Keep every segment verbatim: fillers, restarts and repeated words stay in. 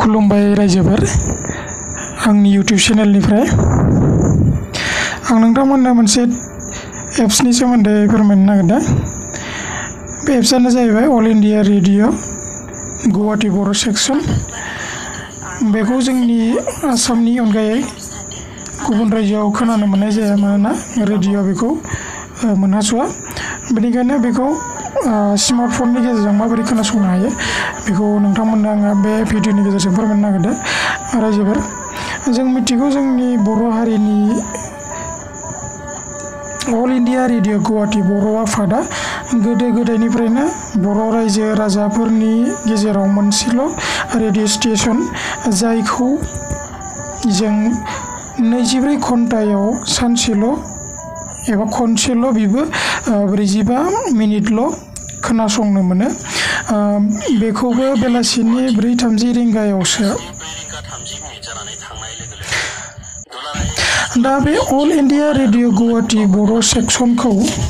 खुलुमबाय रायजोफोर आंनि यूट्यूब चेनेलनिफ्राय आं नोंथांमोननो मोनसे एप्सनि सोमोन्दै फोरमायनो नागिरदों। बे एप्सआनो जाहैबाय अल इन्डिया रेडियो गुवाहाटी बर' सेक्सन। बेखौ जोंनि आसामनि अनगायै गुबुन रायजोआव खोनानो मोननाय जाया, मानोना रेडियो बेखौ मोनहास'आ। बेनिखायनो बेखौ स्मार्टफननि गेजेरजों माबोरै खोनासंनो हायो बेखौ नोंथांमोननो आङो बे भिडिअनि गेजेरजों फोरमायनो नागिरदों। रायजोफोर, जों मिथिगौ जोंनि बर' हारिनि अल इन्डिया रेडियो गुवाहाटी बर' आफादा गोदो गोदायनिफ्रायनो बर' रायजो राजाफोरनि गेजेराव मोनसेल' रेडियो स्टेशन, जायखौ जों नैजिब्रै घन्टायाव सानसेल' एबा खनसेल' बेबो ब्रैजिबा मिनिटल' खोनासंनो मोनो। बेखौबो बेलासिनि ब्रै थामजि रिंगायावसो। दा बे अल इन्डिया रेडियो गुवाहाटी बर' सेक्सनखौ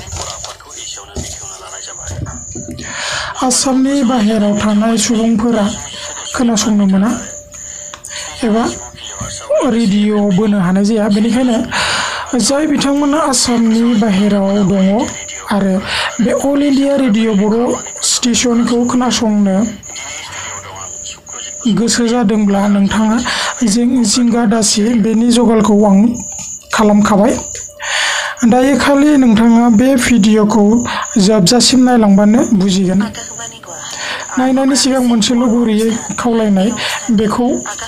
आसामनि बाहेराव थानाय सुबुंफोरा खोनासंनो मोना एबा रेडियो बोनो हानाय जाया। बेनिखायनो जाय बिथांमोना आसामनि बाहेराव दङ आरो बे अल इन्डिया रेडियो बर' स्टेशनखौ खोनासंनो गोसो जादोंब्ला नोंथाङा जिंगा दासि, बेनि जगालखौ आं खालामखाबाय। दायो खालि नोंथाङा बे भिडिअखौ जोबजासिम नायलांबानो बुजिगोन। नायनायनि सिगां मोनसेल' गुरैयै खावलायनाय, बेखौ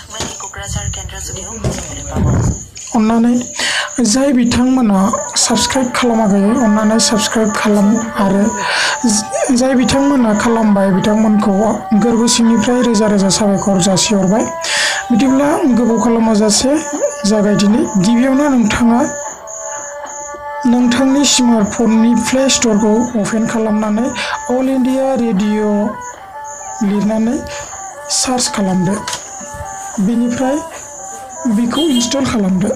अन्नानै जाय बिथांमोना साबस्क्राइब खालामाखै अन्नानै साबस्क्राइब खालाम, आरो जाय बिथांमोना खालामबाय बिथांमोनखौ गोरबो सिंनिफ्राय रोजा रोजा साबायखर जासिहरबाय। बिदिब्ला गोबाव खालामाजासे जागायदिनि। गिबियावनो नोंथाङा नोंथांनि स्मार्टफननि प्ले स्ट'रखौ अपेन खालामनानै अल इन्डिया रेडियो लिरनानै सार्च खालामदो। बेनिफ्राय बेखौ इनस्टल खालामदो।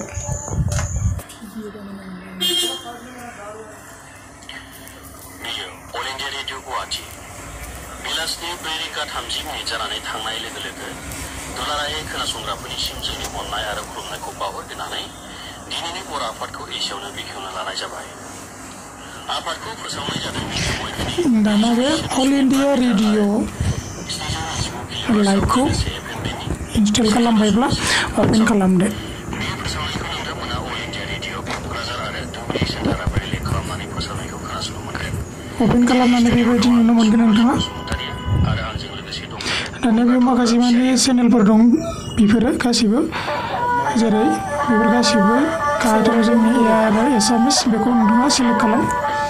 अल इन्डिया रेडियो गुवाहाटी बेलासिनि ब्रै रिंगा थामजि मिनिट जानानै थांनाय लोगो लोगो दुलाराय खोनासंग्राफोरनिसिम जोंनि अननाय आरो खुलुमनायखौ बावहरग्रोनानै दिनैनि बर' आफादखौ एसेयावनो बेखेवना लानाय जाबाय। आफादखौ फोसावनाय जादों। दाना बे अल इन्डिया रेडियो लाइभखौ इनस्टल खालामबायब्ला अपेन खालामदो। अपेन खालामनानै बेबायदि नुनो मोनगोन नोंथाङा। दानिया बेयाव माखासे माने चेनेलफोर दं, बेफोरो गासिबो जेरै बेफोर गासिबो गाहायथाराव जोंनि ए आरो एसामिस, बेखौ नोंथाङा सिलेक्ट खालाम।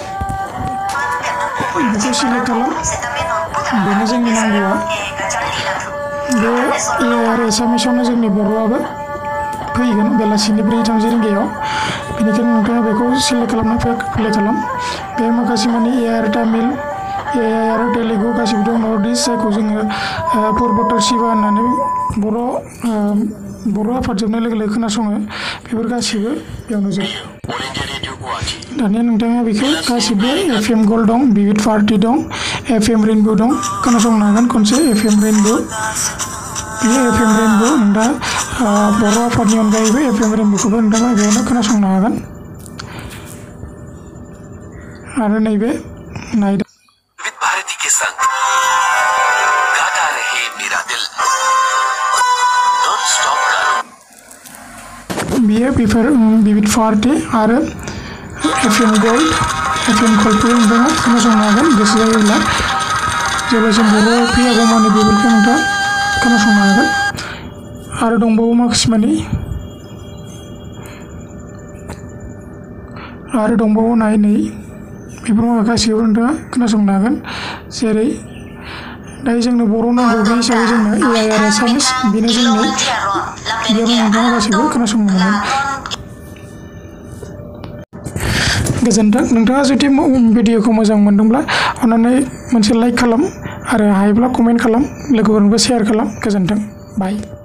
बेखौ सिलेक्ट खालाम, बेनो जोंनि नांगौआ। बे ए आरो एसामिसावनो जोंनि बर'आबो फैगोन बेलासिनि ब्रै थामजि रिंगायाव। बेनिखायनो नोंथाङा बेखौ सिलेक्ट खालामना प्ले खालाम। बे माखासे माने ए आरो तामिल, ए आरो तेलेगु गासिबो दं। नर्थ इस्ट, जायखौ जोङो पर्बतर शिवा होननानै बर' बर' आफाद जोबनाय लोगो लोगो खोनासङो, बेफोर गासिबो बेयावनो जोब। दानिया नोंथाङा बेखौ गासिबो एफ एम गल्ड दं, बिबिड पार्टि दं, एफ एम रेनबो दं, खोनासंनो हागोन खनसे। एफ एम रेनबो, बेयो एफ एम रेनबो। नोंथाङा बर' आफादनि अनगायैबो एफ एम रेनबोखौबो नोंथाङा बेयावनो खोनासंनो हागोन। आरो नैबे नायदो। बियो बेफोर बिबिड पार्टि आरो F M gold, F M गल्डखौ नोंथाङा खोनासंनो हागोन गोसो जायोब्ला। जेब्लासिम बर' फैयागौमानि बेफोरखौ नोंथाङा खोनासंनो हागोन। आरो दंबावो माखासे मानि, आरो दंबावो नाय नै बेफोर गासैबो नोंथाङा खोनासंनो हागोन। जेरै दायो जोंनो बर' नांगौ, बे हिसाबै जोंनो ए आइ आरो एसामिस, बेनो जोंनि बेयावनो नोंथाङा गासैबो खोनासंनो मोनो। गोजोन्थों। नोंथाङा जुदि भिडिअखौ मोजां मोनदोंब्ला अन्नानै मोनसे लाइक खालाम, आरो हायोब्ला कमेन्ट खालाम, लोगोफोरनोबो शेयार खालाम। गोजोन्थों। बाय।